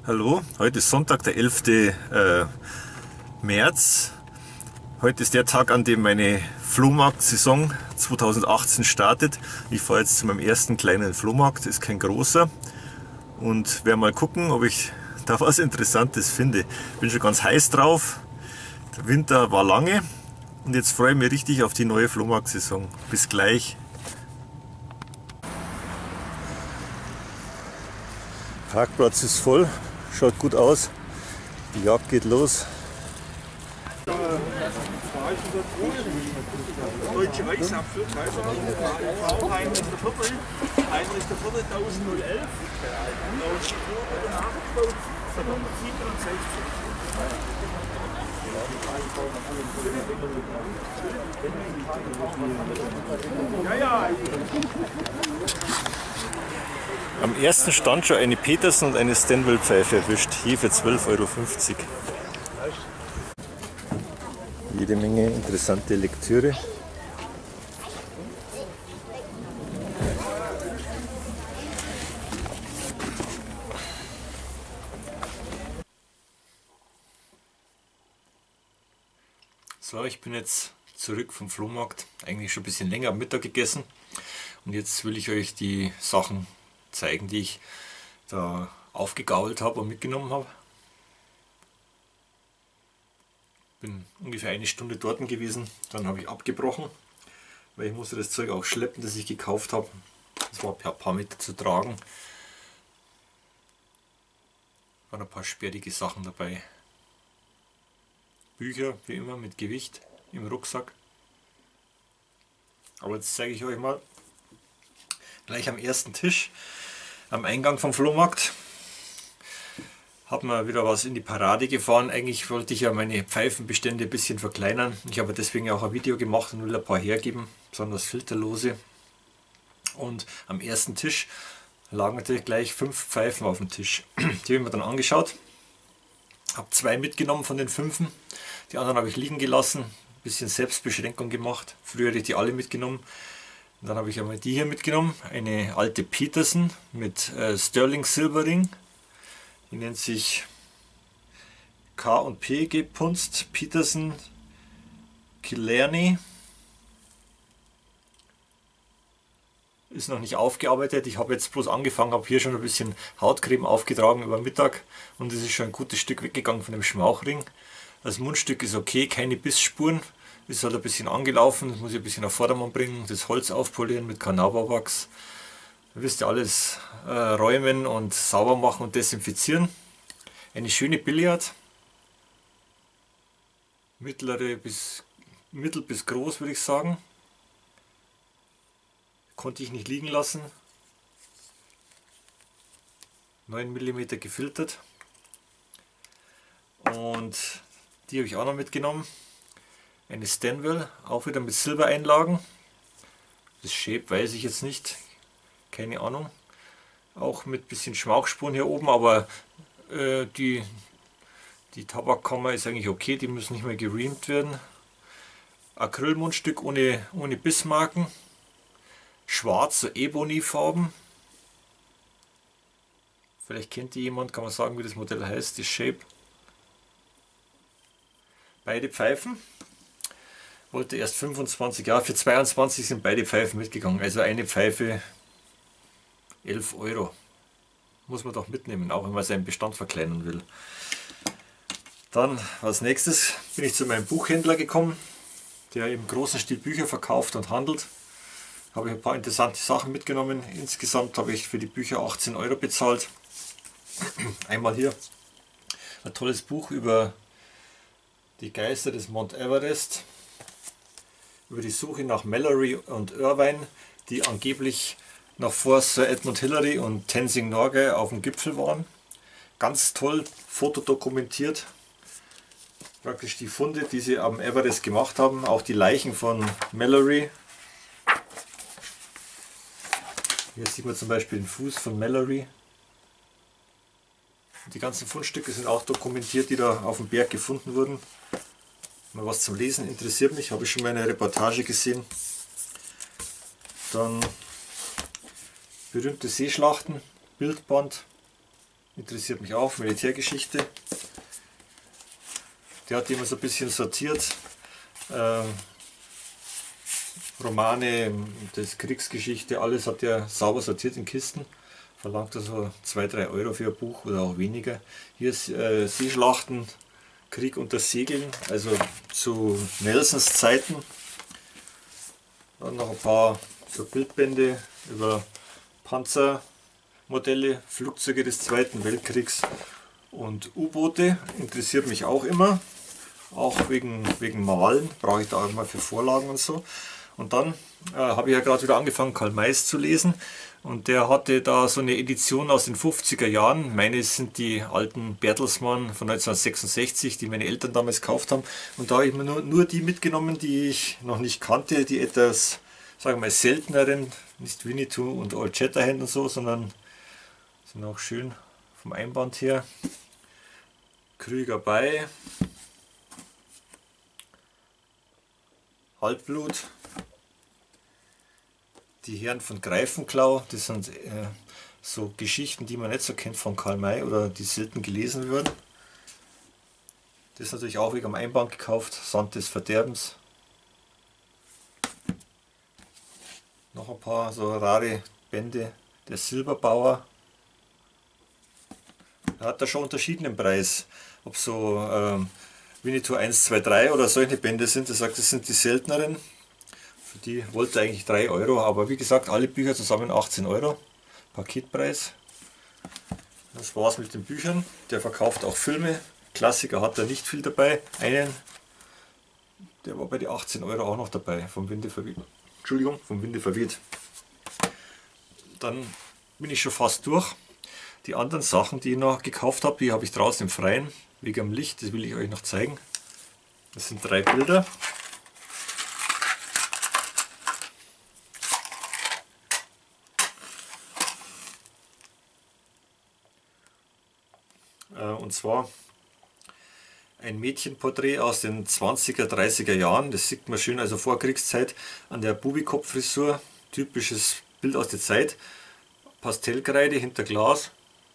Hallo, heute ist Sonntag, der 11. März. Heute ist der Tag, an dem meine Flohmarkt-Saison 2018 startet. Ich fahre jetzt zu meinem ersten kleinen Flohmarkt, ist kein großer. Und werde mal gucken, ob ich da was Interessantes finde. Bin schon ganz heiß drauf. Der Winter war lange und jetzt freue ich mich richtig auf die neue Flohmarkt-Saison. Bis gleich. Parkplatz ist voll, schaut gut aus. Die Jagd geht los. Deutsche Weißapfel, Heinrich der Vierte, 1011, nachgebaut, 167. Ja. Am ersten stand schon eine Petersen und eine Stanwell Pfeife erwischt, hier für 12,50 Euro. Jede Menge interessante Lektüre. So, ich bin jetzt zurück vom Flohmarkt, eigentlich schon ein bisschen länger am Mittag gegessen und jetzt will ich euch die Sachen zeigen, die ich da aufgegault habe und mitgenommen habe. Bin ungefähr eine Stunde dort gewesen, dann habe ich abgebrochen, weil ich musste das Zeug auch schleppen, das ich gekauft habe. Das war per paar Meter zu tragen. Waren ein paar sperrige Sachen dabei. Bücher, wie immer, mit Gewicht im Rucksack. Aber jetzt zeige ich euch mal gleich am ersten Tisch, am Eingang vom Flohmarkt. Habe mir wieder was in die Parade gefahren. Eigentlich wollte ich ja meine Pfeifenbestände ein bisschen verkleinern. Ich habe deswegen auch ein Video gemacht und will ein paar hergeben, besonders filterlose. Und am ersten Tisch lagen natürlich gleich 5 Pfeifen auf dem Tisch. Die habe ich mir dann angeschaut. Habe 2 mitgenommen von den 5. Die anderen habe ich liegen gelassen. Ein bisschen Selbstbeschränkung gemacht. Früher hätte ich die alle mitgenommen. Und dann habe ich einmal die hier mitgenommen. Eine alte Petersen mit Sterling Silberring. Die nennt sich K&P gepunzt. Petersen Killarney. Ist noch nicht aufgearbeitet. Ich habe jetzt bloß angefangen, habe hier schon ein bisschen Hautcreme aufgetragen über Mittag und es ist schon ein gutes Stück weggegangen von dem Schmauchring. Das Mundstück ist okay, keine Bissspuren. Ist halt ein bisschen angelaufen, das muss ich ein bisschen auf Vordermann bringen, das Holz aufpolieren mit Carnauba-Wachs. Ihr wisst ja alles räumen und sauber machen und desinfizieren. Eine schöne Billard. Mittel bis groß würde ich sagen. Konnte ich nicht liegen lassen. 9 mm gefiltert. Und die habe ich auch noch mitgenommen. Eine Stanwell, auch wieder mit Silbereinlagen. Das Shape weiß ich jetzt nicht. Keine Ahnung. Auch mit bisschen Schmauchspuren hier oben, aber die Tabakkammer ist eigentlich okay. Die müssen nicht mehr geriemt werden. Acrylmundstück ohne Bissmarken. Schwarz, so Ebony-Farben. Vielleicht kennt die jemand, kann man sagen, wie das Modell heißt, das Shape. Beide Pfeifen. Wollte erst 25, ja, für 22 sind beide Pfeifen mitgegangen. Also eine Pfeife 11 Euro. Muss man doch mitnehmen, auch wenn man seinen Bestand verkleinern will. Dann als nächstes bin ich zu meinem Buchhändler gekommen, der im großen Stil Bücher verkauft und handelt. Habe ich ein paar interessante Sachen mitgenommen. Insgesamt habe ich für die Bücher 18 Euro bezahlt. Einmal hier ein tolles Buch über die Geister des Mount Everest, über die Suche nach Mallory und Irvine, die angeblich noch vor Sir Edmund Hillary und Tenzing Norgay auf dem Gipfel waren. Ganz toll fotodokumentiert. Praktisch die Funde, die sie am Everest gemacht haben, auch die Leichen von Mallory. Hier sieht man zum Beispiel den Fuß von Mallory. Die ganzen Fundstücke sind auch dokumentiert, die da auf dem Berg gefunden wurden. Mal was zum Lesen interessiert mich, habe ich schon mal eine Reportage gesehen. Dann berühmte Seeschlachten, Bildband, interessiert mich auch, Militärgeschichte. Der hat die immer so ein bisschen sortiert. Romane, das Kriegsgeschichte, alles hat er sauber sortiert in Kisten. Verlangt also 2-3 Euro für ein Buch oder auch weniger. Hier ist Seeschlachten, Krieg unter Segeln, also zu Nelsons Zeiten. Dann noch ein paar so Bildbände über Panzermodelle, Flugzeuge des Zweiten Weltkriegs und U-Boote. Interessiert mich auch immer. Auch wegen Malen brauche ich da auch immer für Vorlagen und so. Und dann habe ich ja gerade wieder angefangen, Karl May's zu lesen. Und der hatte da so eine Edition aus den 50er Jahren. Meine sind die alten Bertelsmann von 1966, die meine Eltern damals gekauft haben. Und da habe ich mir nur die mitgenommen, die ich noch nicht kannte, die etwas, sagen wir mal, selteneren, nicht Winnetou und Old Shatterhand und so, sondern sind auch schön vom Einband her. Krüger bei, Halbblut. Die Herren von Greifenklau, das sind so Geschichten, die man nicht so kennt von Karl May oder die selten gelesen würden. Das ist natürlich auch wegen am Einband gekauft, Sand des Verderbens. Noch ein paar so rare Bände, der Silberbauer. Er hat da schon unterschieden im Preis, ob so Winnetou 1, 2, 3 oder solche Bände sind. Er sagt, das sind die selteneren. Für die wollte er eigentlich 3 Euro, aber wie gesagt, alle Bücher zusammen 18 Euro. Paketpreis. Das war's mit den Büchern. Der verkauft auch Filme. Klassiker hat er nicht viel dabei. Einen, der war bei den 18 Euro auch noch dabei, vom Winde verweht. Entschuldigung, vom Winde verweht. Dann bin ich schon fast durch. Die anderen Sachen, die ich noch gekauft habe, die habe ich draußen im Freien, wegen dem Licht, das will ich euch noch zeigen. Das sind 3 Bilder. Und zwar ein Mädchenporträt aus den 20er, 30er Jahren. Das sieht man schön, also Vorkriegszeit, an der Bubikopffrisur. Typisches Bild aus der Zeit. Pastellkreide hinter Glas.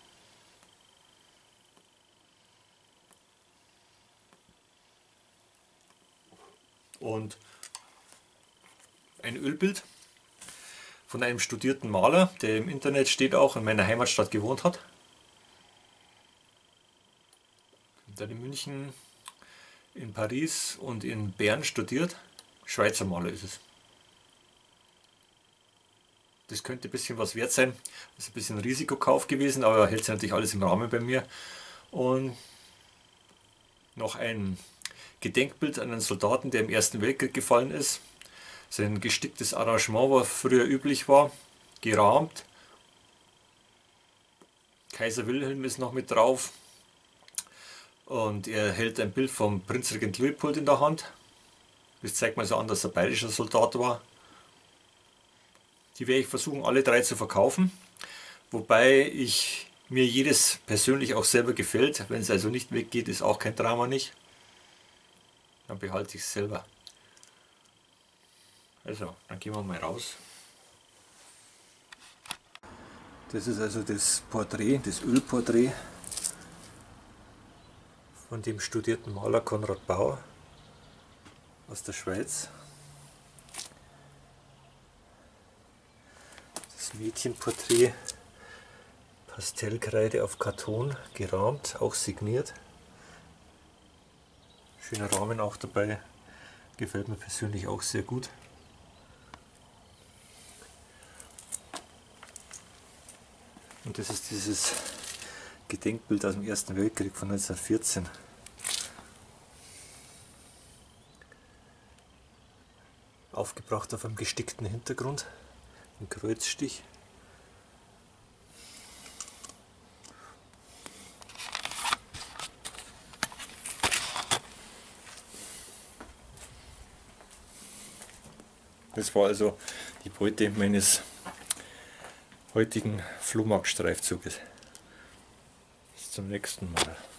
Und ein Ölbild von einem studierten Maler, der im Internet steht, auch in meiner Heimatstadt gewohnt hat. Dann in München, in Paris und in Bern studiert. Schweizer Maler ist es. Das könnte ein bisschen was wert sein. Das ist ein bisschen ein Risikokauf gewesen, aber hält sich natürlich alles im Rahmen bei mir. Und noch ein Gedenkbild an einen Soldaten, der im Ersten Weltkrieg gefallen ist. Sein gesticktes Arrangement, was früher üblich war, gerahmt. Kaiser Wilhelm ist noch mit drauf. Und er hält ein Bild vom Prinzregent Luitpold in der Hand. Das zeigt mal so an, dass er bayerischer Soldat war. Die werde ich versuchen, alle 3 zu verkaufen. Wobei mir jedes persönlich auch selber gefällt. Wenn es also nicht weggeht, ist auch kein Drama nicht. Dann behalte ich es selber. Also, dann gehen wir mal raus. Das ist also das Porträt, das Ölporträt von dem studierten Maler Konrad Bauer aus der Schweiz. Das Mädchenporträt, Pastellkreide auf Karton, gerahmt, auch signiert. Schöner Rahmen auch dabei, gefällt mir persönlich auch sehr gut. Und das ist dieses Gedenkbild aus dem Ersten Weltkrieg von 1914. Aufgebracht auf einem gestickten Hintergrund, ein Kreuzstich. Das war also die Beute meines heutigen Flohmarktstreifzuges. Bis zum nächsten Mal.